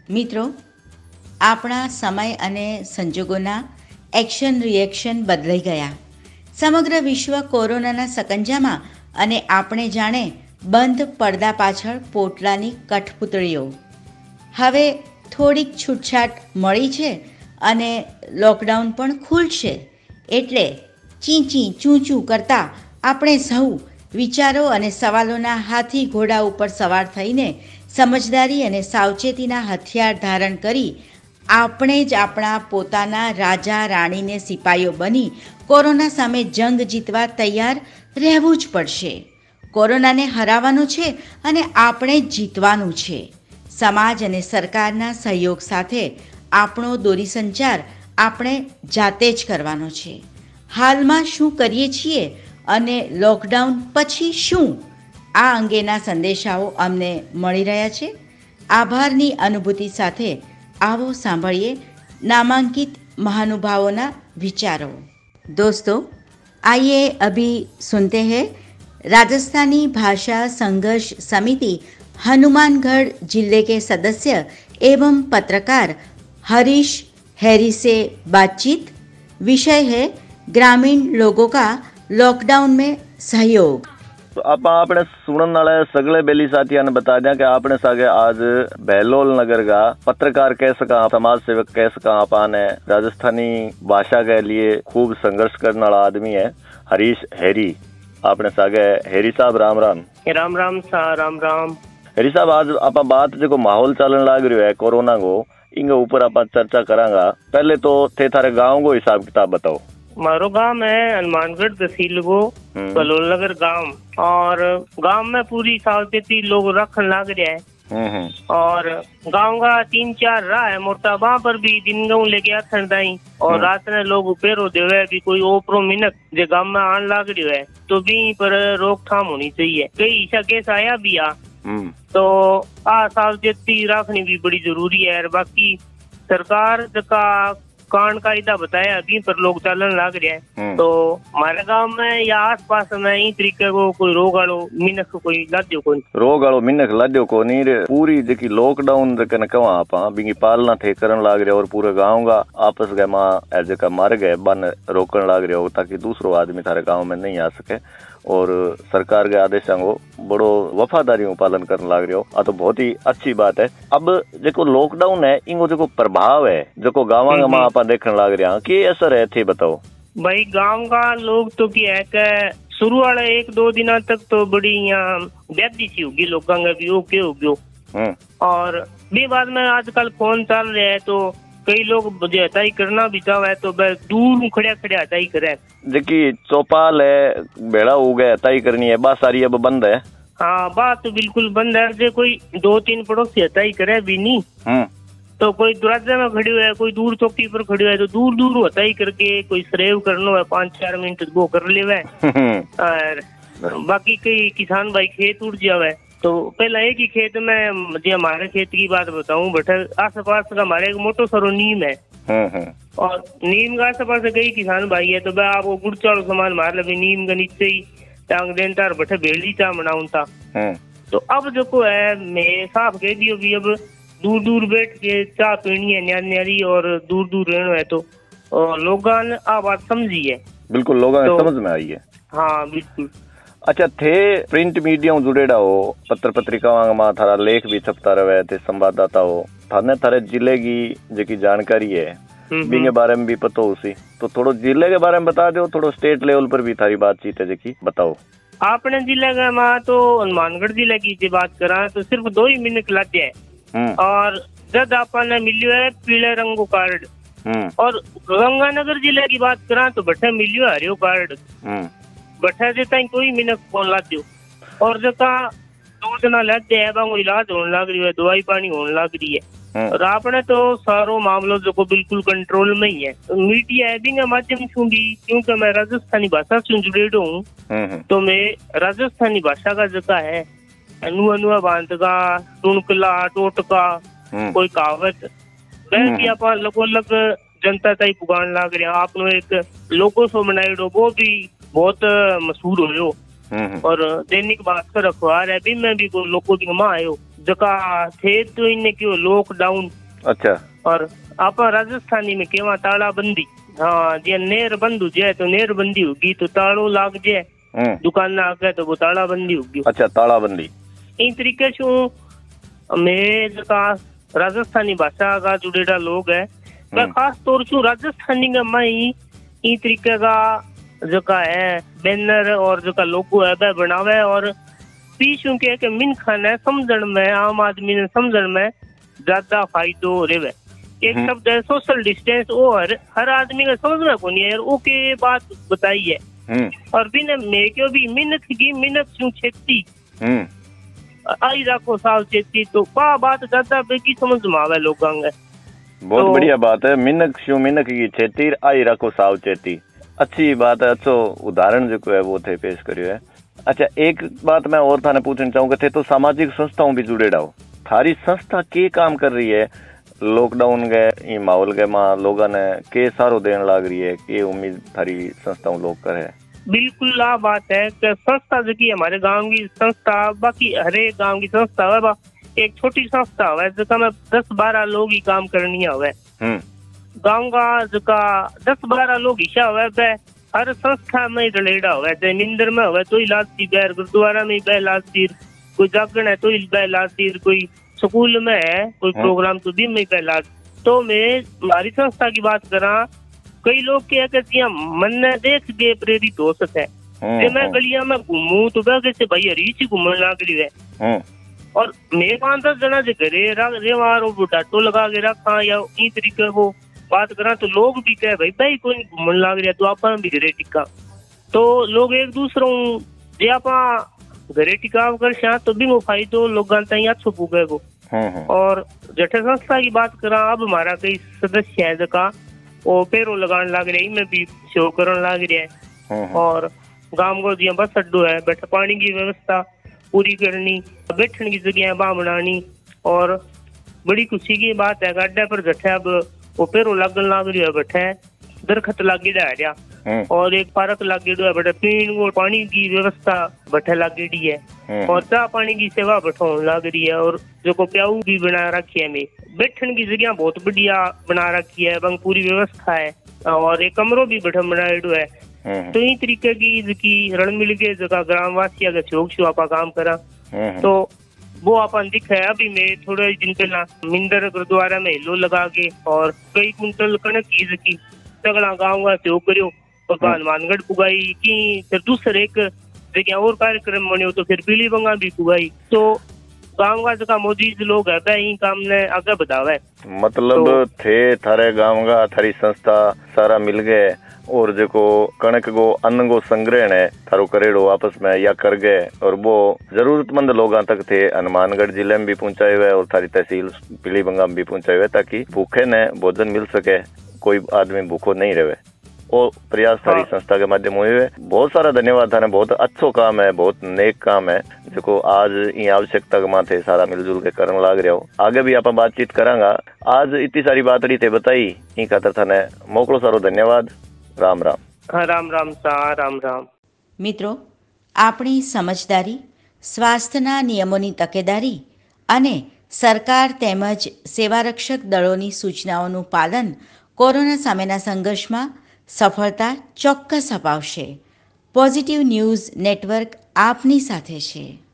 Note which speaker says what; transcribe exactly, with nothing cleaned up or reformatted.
Speaker 1: મિત્રો, આપણા સમય અને સંજોગોના એક્શન રિએક્શન બદલાઈ ગયા. સમગ્ર વિશ્વ કોરોનાના સકંજામાં અને આપણે જાણે બંધ પડદા પાછળ પોટલાની કઠપૂતળીઓ. હવે થોડીક છૂટછાટ મળી છે અને લોકડાઉન પણ ખુલશે એટલે ચીંચી ચૂંચું કરતાં આપણે સૌ વિચારો અને સવાલોના હાથી ઘોડા ઉપર સવાર થઈને સમજદારી અને સાવચેતીના હથિયાર ધારણ કરી આપણે જ આપણા પોતાના રાજા રાણીને સિપાઈઓ બની કોરોના સામે જંગ જીતવા તૈયાર રહેવું જ પડશે. કોરોનાને હરાવવાનું છે અને આપણે જ જીતવાનું છે. સમાજ અને સરકારના સહયોગ સાથે આપણો દોરી સંચાર આપણે જાતે જ કરવાનો છે. હાલમાં શું કરીએ છીએ અને લોકડાઉન પછી શું, આ અંગેના સંદેશાઓ અમને મળી રહ્યા છે. આભારની અનુભૂતિ સાથે આવો સાંભળીએ नामांकित महानुभावों विचारों. दोस्तों, आइए अभी सुनते हैं राजस्थानी भाषा संघर्ष समिति हनुमानगढ़ जिले के सदस्य एवं पत्रकार हरीश हैरी से बातचीत. विषय है ग्रामीण लोगों का लॉकडाउन में सहयोग.
Speaker 2: तो आप आपने सुनने वाले सगले बेली साथियों ने बता दिया कि आपने सागे आज बहलोल नगर का पत्रकार कह सका, समाज सेवक कह सका, आपने राजस्थानी भाषा के लिए खूब संघर्ष करने वाला आदमी है हरीश हैरी. आपने सागे हैरी साहब राम राम.
Speaker 3: राम राम सा राम राम.
Speaker 2: हैरी साहब, आज आप बात जो माहौल चलन लग रहा है कोरोना को, इनके ऊपर आप चर्चा करांगा. पहले तो थे थारे गाँव को हिसाब किताब बताओ.
Speaker 3: मारो गांव है हनुमानगढ़ तहसील को बहलोल नगर गांव, और गांव में पूरी सावचेती लोग रखने लग रहा है. और गांव का तीन चार राह है मोटा, वहाँ पर भी दिन गाँव लेके आथन दाई और रात में लोग उपेरो देवे भी कोई ओपरो मिनक जो गांव में आन लग रही है तो भी पर रोकथाम होनी चाहिए. कई ऐसा केस आया भी आ तो आ सावचेती रखनी भी बड़ी जरूरी है. और बाकी सरकार का कान कायदा बताया अभी पर लोग चलन लग रहे हैं. तो हमारे गांव में या आस पास में ई तरीके को कोई रोग आलो मिनक कोई लाद्यो को
Speaker 2: रोग आलो मिनक लाद्यो को नहीं रे. पूरी जेकी लॉकडाउन जकन कवा आपा बिंगी पालना थे करन लाग रहे और पूरे गांव का आपस के मां जका मर गए बन रोकन लाग रहे हो ताकि दूसरो आदमी थारे गांव में नहीं आ सके. और सरकार के आदेशों को बड़ो वफादारी पालन करने लग रहे हो. आ तो बहुत ही अच्छी बात है. अब जो लॉकडाउन है इनको जो प्रभाव है जो गाँव में आप देखने लग रहे हैं कि असर है थे बताओ.
Speaker 3: भाई गांव का लोग तो क्या है कि शुरू वाले एक दो दिनों तक तो बड़ी यहाँ बेदी सी होगी लोगों का भी ओके हो गयो. और भी बाद में आजकल फोन चल रहे हैं तो कई लोग हताई करना भी चाहे तो दूर खड़िया खड़िया हताई करे.
Speaker 2: जबकि चौपाल है बेड़ा हो गए हताई करनी है बात सारी अब बंद है.
Speaker 3: हाँ, बात तो बिल्कुल बंद है. जो कोई दो तीन पड़ोसी हताई करे भी नहीं तो कोई दरवाजे में खड़ी है, कोई दूर चौकी पर खड़ी है तो दूर दूर हताई करके कोई श्रेव करना है पाँच चार मिनट वो कर ले. और बाकी कई किसान भाई खेत उड़ जावे तो पहला एक ही खेत में जो हमारे खेत की बात बताऊं बट आस पास का हमारे एक मोटो सरो नीम है. और नीम का आस पास कई किसान भाई है तो वह आप गुड़ चावल सामान मार ले नीम के नीचे ही टांग देन तार बटे भेड़ी चा बनाऊं था. तो अब जो को है मैं साफ कह दियो भी अब दूर दूर बैठ के चाय पीनी है न्यारी न्यारी और दूर दूर रहना है तो लोगों ने आ बात समझी है.
Speaker 2: बिल्कुल लोगों ने समझ में आई है.
Speaker 3: हाँ बिल्कुल.
Speaker 2: अच्छा, थे प्रिंट मीडिया जुड़ेड़ा हो पत्र पत्रिकाओं में थारा लेख भी छपता रहे थे, संवाददाता हो थाने थारे जिले की जो जानकारी है बिंगे बारे में भी पता हो उसी तो थोड़ो जिले के बारे में बता दो. थोड़ो स्टेट लेवल पर भी थारी बातचीत है जी बताओ.
Speaker 3: आपने जिले का माँ तो हनुमानगढ़ जिले की बात करा तो सिर्फ दो ही मिनट लाते हैं. और जब आपने मिलियो है पीले रंग को कार्ड. और गंगानगर जिले की बात करा तो बटे मिलियो हरियो कार्ड. बटे देता कोई मिनट फोन ला दो. और जता दो जना लेते है वो इलाज होने लग रही है, दवाई पानी होने लग रही है. और आपने तो सारो मामलो जो को बिल्कुल कंट्रोल में ही है. मीडिया है के माध्यम से भी क्योंकि मैं राजस्थानी भाषा से जुड़ेडो हूँ तो मैं राजस्थानी भाषा का जगह है अनु अनुआ बांध का टुनकला टोटका कोई कहावत वह भी आप अलग अलग जनता तक पुगान लग रहे. आपने एक लोगो सो बनाएडो वो भी बहुत मशहूर हो. और दैनिक भास्कर अखबार है भी मैं भी लोगों की माँ आयो जका थे तो इन्हें क्यों लॉकडाउन।
Speaker 2: अच्छा।
Speaker 3: और आप राजस्थानी में केवा तालाबंदी। हाँ जी नेर बंद हो जाए तो नेर बंदी होगी, तो ताड़ो लाग जाए दुकान ना आगे तो वो तालाबंदी होगी।
Speaker 2: अच्छा तालाबंदी।
Speaker 3: इन तरीके से मैं जका राजस्थानी भाषा का जुड़ेड़ा लोग है मैं खास तौर से राजस्थानी का मई इन तरीके का जका है बैनर और जका लोगो है वह बनावे और पीछू के के मिन खाना समझण में आम आदमी ने समझण में ज्यादा फायदो रेवे। एक शब्द है सोशल डिस्टेंस और हर आदमी का समझ में कोनी है ओके बात बताई है। और बिना मैं क्यों भी मिनट की मिनट क्यों छेती आई रखो सावचेती तो पा बात ज्यादा बेगी समझ में आवे लोगों के।
Speaker 2: बहुत तो, बढ़िया बात है। मिनक शू मिनक की छेती आई रखो सावचेती, अच्छी बात है। अच्छो उदाहरण जो है वो थे पेश करियो है। अच्छा एक बात मैं और थाने पूछना चाहूंगा थे तो सामाजिक संस्थाओं भी जुड़े रहो, थारी संस्था के काम कर रही है लॉकडाउन के माहौल के माँ लोगों ने के सारो देने लग रही है, के उम्मीद थारी संस्थाओं लोग करे?
Speaker 3: बिल्कुल आ बात है कि संस्था जो की हमारे गांव की संस्था बाकी हरे गांव की संस्था है एक छोटी संस्था है जिसका में दस बारह लोग ही काम करनी है। गांव का जका दस बारह लोग हिस्सा हुआ हर संस्था में रिलेटेड हुआ चाहे निंदर में हुआ तो इलाज सी बैर गुरुद्वारा में बह लासीर कोई जागरण है तो बह लासीर कोई स्कूल में है कोई प्रोग्राम तो भी में बह लाज। तो मैं हमारी संस्था की बात करा कई लोग क्या कहती हैं मन ने देख के प्रेरित हो सके कि मैं गलिया में घूमू तो वह कैसे भाई हरीच घूमने लग रही है और मैं पांच दस जना जो घरे रेवार डाटो लगा के रखा या इस तरीके को बात करा तो लोग भी कहे भाई भाई कोई घूमने लग रहा तो आप भी घरे टिका तो लोग एक दूसरों जे आप घरे टिकाव कर तो भी वो फायदो लोग अच्छो पुगे वो। और जठे संस्था की बात करा अब हमारा कई सदस्य है जका वो पेरो लगाने लग रहा है में भी शो करने लग रहा है और गांव को दिया बस अड्डो है बैठे पानी की व्यवस्था पूरी करनी बैठने की जगह वहाँ बनानी और बड़ी खुशी की बात है गाड्डे पर जठे अब वो पेरो लगन लग रही है बैठे दरखत लागेड़ा है और एक पार्क लागेड़ो है बैठे पीने को पानी की व्यवस्था बैठे लागेड़ी है और चाह पानी की सेवा बैठो लग रही है और जो को प्याऊ भी बना रखी है में बैठने की जगह बहुत बढ़िया बना रखी है बंग पूरी व्यवस्था है और एक कमरों भी बैठा बनाएडो है। तो इन तरीके की की रण मिल के जगह ग्रामवासी अगर चौक शो आप काम करा तो वो अपन दिखा है। अभी मैं थोड़े दिन पहला मिंदर गुरुद्वारा में हिलो लगा के और कई कुंटल कणक की जकी सगला गाँव का सेव करो और हनुमानगढ़ पुगाई की फिर दूसरे एक जगह और कार्यक्रम बनो तो फिर पीली बंगा भी पुगाई तो गाँव का जगह मौजूद लोग है इन काम ने आगे बढ़ावा।
Speaker 2: मतलब तो, थे थारे गाँव का थारी संस्था सारा मिल गए और जो कणक को अन्न को संग्रहण है थारो करेड़ो आपस में या कर गए और वो जरूरतमंद लोगों तक थे हनुमानगढ़ जिले में भी पहुंचाए हुए और थारी तहसील पीली बंगा में भी पहुंचाए हुए ताकि भूखे ने भोजन मिल सके, कोई आदमी भूखो नहीं रहे। वो प्रयास थारी हाँ। संस्था के माध्यम हुए बहुत सारा धन्यवाद थाने, बहुत अच्छो काम है, बहुत नेक काम है जो आज इन आवश्यकता के माथे सारा मिलजुल के करने लग रहे हो। आगे भी आप बातचीत करांगा। आज इतनी सारी बात रही थे बताई इन खातर थाने मोकलो सारो धन्यवाद। राम राम।
Speaker 3: हाँ राम राम सा राम राम।
Speaker 1: મિત્રો આપણી સમજદારી સ્વાસ્થ્યના નિયમોની તકેદારી અને સરકાર તેમજ સેવારક્ષક દળોની સૂચનાઓનું પાલન કોરોના સામેના સંઘર્ષમાં સફળતા ચોક્કસ અપાવશે. પોઝિટિવ ન્યૂઝ નેટવર્ક આપની સાથે છે.